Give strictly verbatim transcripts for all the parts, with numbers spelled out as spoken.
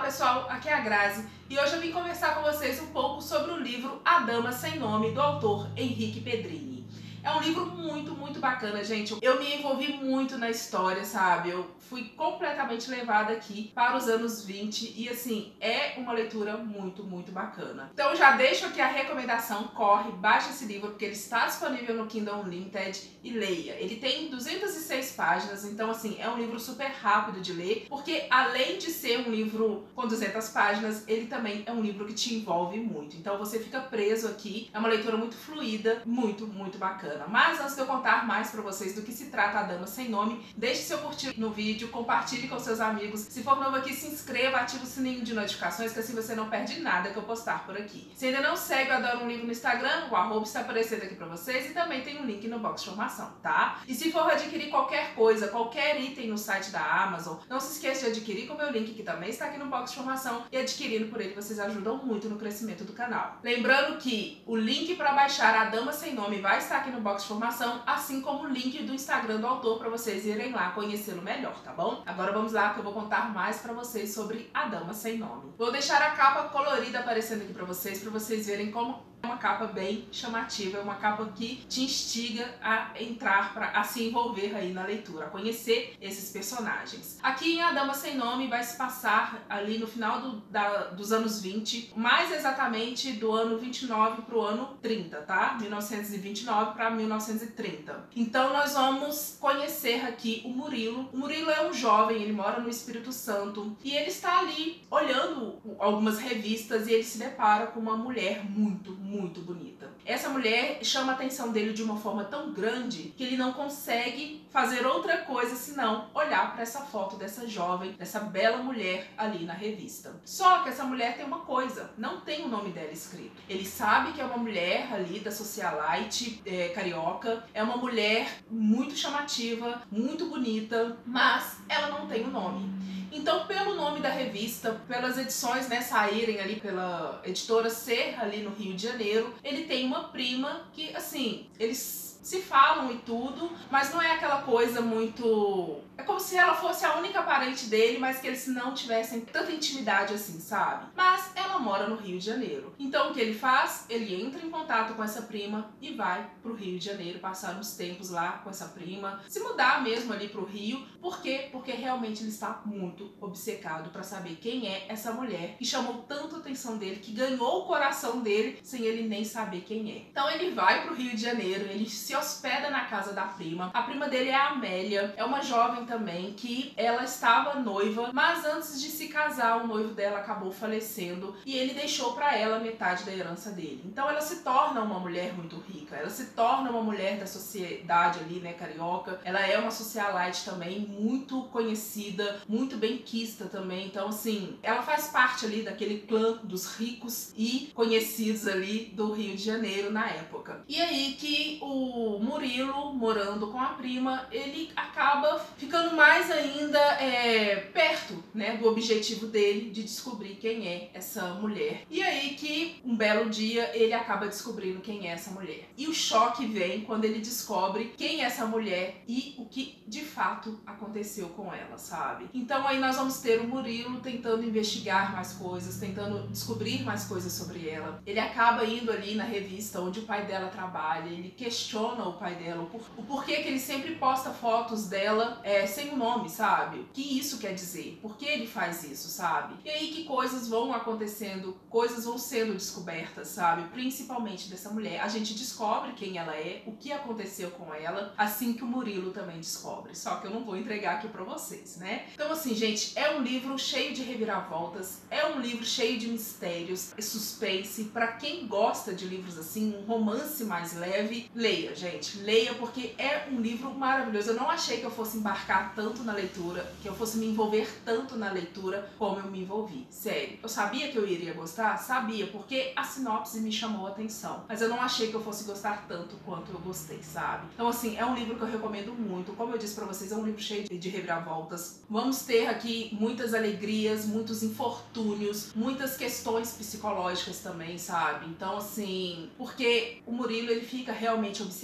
pessoal, aqui é a Grazi e hoje eu vim conversar com vocês um pouco sobre o livro A Dama Sem Nome, do autor Henrique Pedrini. É um livro muito, muito bacana, gente. Eu me envolvi muito na história, sabe? Eu fui completamente levada aqui para os anos vinte e, assim, é uma leitura muito, muito bacana. Então já deixo aqui a recomendação, corre, baixa esse livro, porque ele está disponível no Kindle Unlimited e leia. Ele tem duzentas e seis páginas, então, assim, é um livro super rápido de ler, porque além de ser um livro com duzentas páginas, ele também é um livro que te envolve muito. Então você fica preso aqui, é uma leitura muito fluida, muito, muito bacana. Mas antes de eu contar mais pra vocês do que se trata A Dama Sem Nome, deixe seu curtir no vídeo, compartilhe com seus amigos. Se for novo aqui, se inscreva, ative o sininho de notificações, que assim você não perde nada que eu postar por aqui. Se ainda não segue o Adoro um Livro no Instagram, o arroba está aparecendo aqui pra vocês e também tem um link no box de informação, tá? E se for adquirir qualquer coisa, qualquer item no site da Amazon, não se esqueça de adquirir com o meu link, que também está aqui no box de informação, e adquirindo por ele vocês ajudam muito no crescimento do canal. Lembrando que o link para baixar A Dama Sem Nome vai estar aqui no box de informação, assim como o link do Instagram do autor para vocês irem lá conhecê-lo melhor, tá bom? Agora vamos lá que eu vou contar mais para vocês sobre A Dama Sem Nome. Vou deixar a capa colorida aparecendo aqui para vocês, para vocês verem como é uma capa bem chamativa, é uma capa que te instiga a entrar, pra, a se envolver aí na leitura, a conhecer esses personagens. Aqui em A Dama Sem Nome vai se passar ali no final do, da, dos anos vinte, mais exatamente do ano vinte e nove para o ano trinta, tá? mil novecentos e vinte e nove para mil novecentos e trinta. Então nós vamos conhecer aqui o Murilo. O Murilo é um jovem, ele mora no Espírito Santo e ele está ali olhando algumas revistas e ele se depara com uma mulher muito, muito bonita. Essa mulher chama a atenção dele de uma forma tão grande que ele não consegue fazer outra coisa senão olhar para essa foto dessa jovem, dessa bela mulher ali na revista. Só que essa mulher tem uma coisa, não tem o nome dela escrito. Ele sabe que é uma mulher ali da socialite é, carioca, é uma mulher muito chamativa, muito bonita, mas ela não tem o nome. Então, pelo nome da revista, pelas edições, né, saírem ali pela editora Ser, ali no Rio de Janeiro, ele tem uma prima que, assim, eles se falam e tudo, mas não é aquela coisa muito... É como se ela fosse a única parente dele, mas que eles não tivessem tanta intimidade assim, sabe? Mas ela mora no Rio de Janeiro. Então o que ele faz? Ele entra em contato com essa prima e vai pro Rio de Janeiro, passar uns tempos lá com essa prima, se mudar mesmo ali pro Rio. Por quê? Porque realmente ele está muito obcecado pra saber quem é essa mulher que chamou tanto a atenção dele, que ganhou o coração dele sem ele nem saber quem é. Então ele vai pro Rio de Janeiro, ele se hospeda na casa da prima. A prima dele é a Amélia, é uma jovem também que ela estava noiva, mas antes de se casar o noivo dela acabou falecendo e ele deixou para ela metade da herança dele. Então ela se torna uma mulher muito rica, ela se torna uma mulher da sociedade ali, né, carioca. Ela é uma socialite também, muito conhecida, muito benquista também. Então, assim, ela faz parte ali daquele clã dos ricos e conhecidos ali do Rio de Janeiro na época. E aí que o Murilo, morando com a prima, ele acaba ficando mais ainda é, perto, né, do objetivo dele de descobrir quem é essa mulher. E aí que um belo dia ele acaba descobrindo quem é essa mulher. E o choque vem quando ele descobre quem é essa mulher e o que de fato aconteceu com ela, sabe? Então aí nós vamos ter o Murilo tentando investigar mais coisas, tentando descobrir mais coisas sobre ela. Ele acaba indo ali na revista onde o pai dela trabalha, ele questiona o pai dela, o, por, o porquê que ele sempre posta fotos dela é, sem o nome, sabe? O que isso quer dizer? Por que ele faz isso, sabe? E aí que coisas vão acontecendo, coisas vão sendo descobertas, sabe? Principalmente dessa mulher. A gente descobre quem ela é, o que aconteceu com ela, assim que o Murilo também descobre. Só que eu não vou entregar aqui pra vocês, né? Então assim, gente, é um livro cheio de reviravoltas, é um livro cheio de mistérios e suspense. Pra quem gosta de livros assim, um romance mais leve, leia, gente. Leia, porque é um livro maravilhoso. Eu não achei que eu fosse embarcar tanto na leitura, que eu fosse me envolver tanto na leitura como eu me envolvi. Sério, eu sabia que eu iria gostar? Sabia, porque a sinopse me chamou a atenção. Mas eu não achei que eu fosse gostar tanto quanto eu gostei, sabe? Então assim, é um livro que eu recomendo muito. Como eu disse pra vocês, é um livro cheio de reviravoltas. Vamos ter aqui muitas alegrias, muitos infortúnios, muitas questões psicológicas também, sabe? Então assim, porque o Murilo, ele fica realmente obcecado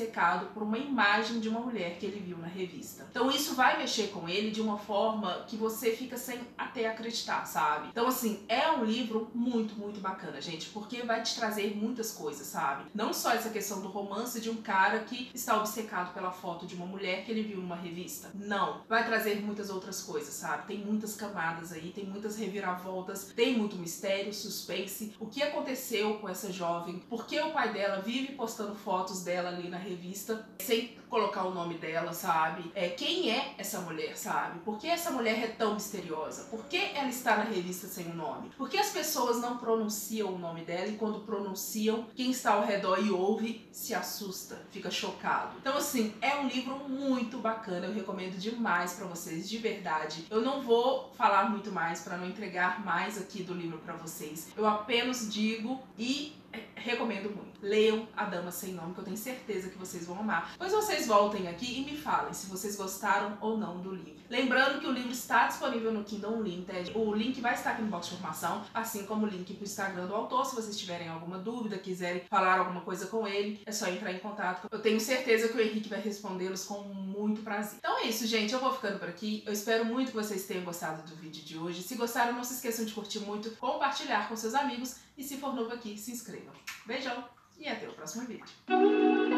obcecado por uma imagem de uma mulher que ele viu na revista. Então isso vai mexer com ele de uma forma que você fica sem até acreditar, sabe? Então assim, é um livro muito, muito bacana, gente, porque vai te trazer muitas coisas, sabe? Não só essa questão do romance de um cara que está obcecado pela foto de uma mulher que ele viu numa revista. Não. Vai trazer muitas outras coisas, sabe? Tem muitas camadas aí, tem muitas reviravoltas, tem muito mistério, suspense. O que aconteceu com essa jovem? Por que o pai dela vive postando fotos dela ali na revista sem colocar o nome dela, sabe? É, quem é essa mulher, sabe? Por que essa mulher é tão misteriosa? Por que ela está na revista sem o nome? Por que as pessoas não pronunciam o nome dela e quando pronunciam, quem está ao redor e ouve se assusta, fica chocado? Então assim, é um livro muito bacana, eu recomendo demais pra vocês, de verdade. Eu não vou falar muito mais pra não entregar mais aqui do livro pra vocês. Eu apenas digo e recomendo muito. Leiam A Dama Sem Nome, que eu tenho certeza que vocês vão amar. Depois vocês voltem aqui e me falem se vocês gostaram ou não do livro. Lembrando que o livro está disponível no Kindle Unlimited. O link vai estar aqui no box de informação, assim como o link pro Instagram do autor. Se vocês tiverem alguma dúvida, quiserem falar alguma coisa com ele, é só entrar em contato. Eu tenho certeza que o Henrique vai respondê-los com muito prazer. Então é isso, gente. Eu vou ficando por aqui. Eu espero muito que vocês tenham gostado do vídeo de hoje. Se gostaram, não se esqueçam de curtir muito, compartilhar com seus amigos e se for novo aqui, se inscrevam. Beijão e até o próximo vídeo.